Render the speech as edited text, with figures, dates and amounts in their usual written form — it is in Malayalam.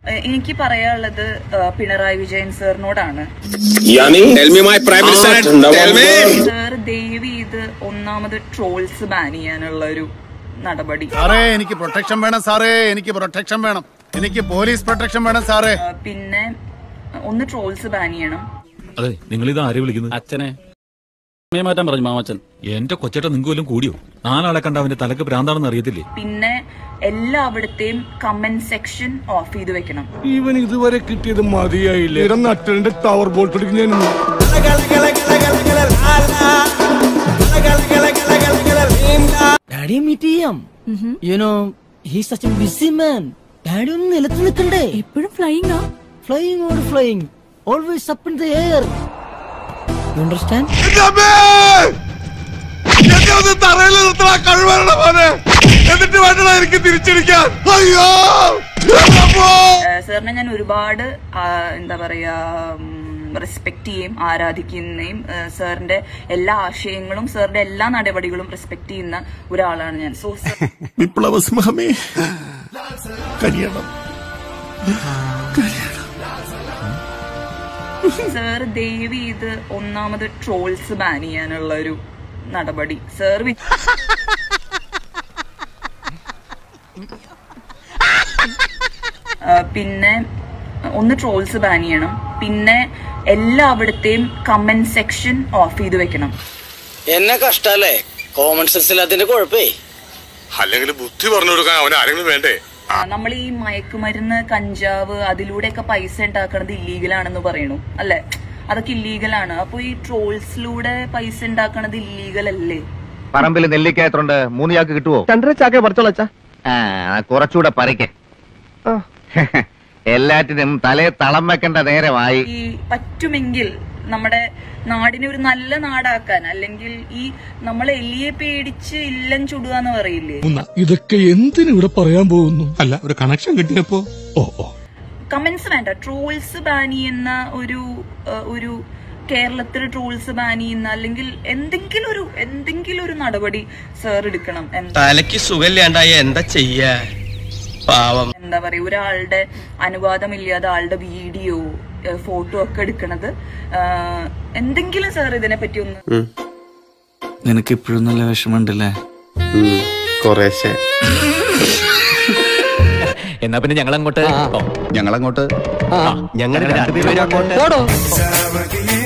എനിക്ക് പറയാനുള്ളത് പിണറായി വിജയൻ സാറിനോടാണ്. സാർ ദയവ് ഇത് ഒന്നാമത് ട്രോൾസ് ബാൻ ചെയ്യാനുള്ള ഒരു നടപടി. സാറേ എനിക്ക് പ്രൊട്ടക്ഷൻ വേണം സാറേ, എനിക്ക് പ്രൊട്ടക്ഷൻ വേണം, എനിക്ക് പോലീസ് പ്രൊട്ടക്ഷൻ വേണം സാറേ. പിന്നെ ഒന്ന് ട്രോൾസ് ബാൻ ചെയ്യണം. അതെ, നിങ്ങൾ ഇത് ആരെ വിളിക്കുന്നത്? അച്ഛനെ മാറ്റാൻ പറഞ്ഞു മാമച്ചൻ. എന്റെ കൊച്ചേട്ട നിങ്ങൾക്ക് വല്ലതും കൂടിയോ? 4 ആളെ കണ്ട അവന്റെ തലക്ക് ഭ്രാന്താണെന്ന് അറിയത്തില്ലേ? പിന്നെ എല്ലാവിടത്തെയും കമന്റ് സെക്ഷൻ ഓഫ് ചെയ്ത് വെക്കണം. ഇവൻ ഇതുവരെ കിട്ടിയത് മതിയായില്ലേ? നട്ടലിന്റെ ടവർ ബോൾട്ട് ഞാൻ ഡാഡിയെ മീറ്റ് ചെയ്യാം. You know he's such a busy man. Daddy ഒന്ന് നിലത്ത് നിൽക്കണ്ടേ? എപ്പോഴും flying flying or flying, always up in the air. You understand? സാറിനെ ഞാൻ ഒരുപാട് എന്താ പറയാ റെസ്പെക്ട് ചെയ്യും, ആരാധിക്കുന്നയും സാറിന്റെ എല്ലാ ആശയങ്ങളും സാറിന്റെ എല്ലാ നടപടികളും റെസ്പെക്ട് ചെയ്യുന്ന ഒരാളാണ് ഞാൻ. സോ വിപ്ലവ സിംഹമേ സാർ ദയവ് ഇത് ഒന്നാമത് ട്രോൾസ് ബാൻ ചെയ്യാനുള്ള ഒരു നടപടി. സാർ പിന്നെ ഒന്ന് ട്രോൾസ് ബാൻ ചെയ്യണം. പിന്നെ എല്ലാവിടത്തെയും കമന്റ് സെക്ഷൻ ഓഫ് ചെയ്ത് വെക്കണം. എന്നെ കഷ്ടല്ലേ? Common sense ഇല്ലാത്തതിന്റെ കുഴപ്പേ. അല്ലെങ്കിൽ ബുദ്ധി പറഞ്ഞു കൊടുക്കാൻ അവൻ ആരെങ്കിലും വേണ്ടേ? നമ്മൾ ഈ മയക്കുമരുന്ന്, കഞ്ചാവ്, അതിലൂടെയൊക്കെ പൈസ ഉണ്ടാക്കണത് ഇല്ലീഗലാണെന്ന് പറയണു അല്ലെ? അതൊക്കെ ഇല്ലീഗലാണ്. അപ്പൊ ഈ ട്രോൾസിലൂടെ പൈസ ഉണ്ടാക്കണത് ഇല്ലീഗൽ അല്ലേ? പറമ്പിൽ നെല്ലിക്കായത്തുണ്ട്, 3 ചാക്ക് കിട്ടുവോ? 2 ചാക്ക പറിച്ചോളാ. കുറച്ചുകൂടെ പറിക്കേ. എല്ലാറ്റിനും തലേ തളം വെക്കേണ്ട നേരമായി. ഈ പറ്റുമെങ്കിൽ നമ്മുടെ നാടിനെ ഒരു നല്ല നാടാക്കാൻ, അല്ലെങ്കിൽ ഈ നമ്മൾ എലിയെ പേടിച്ച് ഇല്ലം ചുടുക എന്ന് പറയില്ലേ? ഇതൊക്കെ എന്തിനിവിടെ പറയാൻ പോകുന്നു? അല്ല, ഒരു കണക്ഷൻ കിട്ടിയപ്പോ കമന്റ്സ് വേണ്ട, ട്രോൾസ് ബാൻ ചെയ്യുന്ന ഒരു കേരളത്തിൽ ട്രോൾസ് ബാൻ ചെയ്യുന്ന അല്ലെങ്കിൽ എന്തെങ്കിലും ഒരു നടപടി സാർ എടുക്കണം. തലയ്ക്ക് സുഖമില്ലാണ്ടായ എന്താ ചെയ്യാ? പാവം. എന്താ പറയാ, ഒരാളുടെ അനുവാദമില്ലാതെ ആളുടെ വീഡിയോ, ഫോട്ടോ ഒക്കെ എടുക്കണത് എന്തെങ്കിലും സാർ ഇതിനെ പറ്റി ഒന്ന്. നിനക്ക് ഇപ്പോഴും നല്ല വിഷമമുണ്ടല്ലേ? കുറേശ്ശെ. എന്നാ പിന്നെ ഞങ്ങളങ്ങോട്ട് ഞങ്ങൾ രണ്ടുപേരും അങ്ങോട്ട്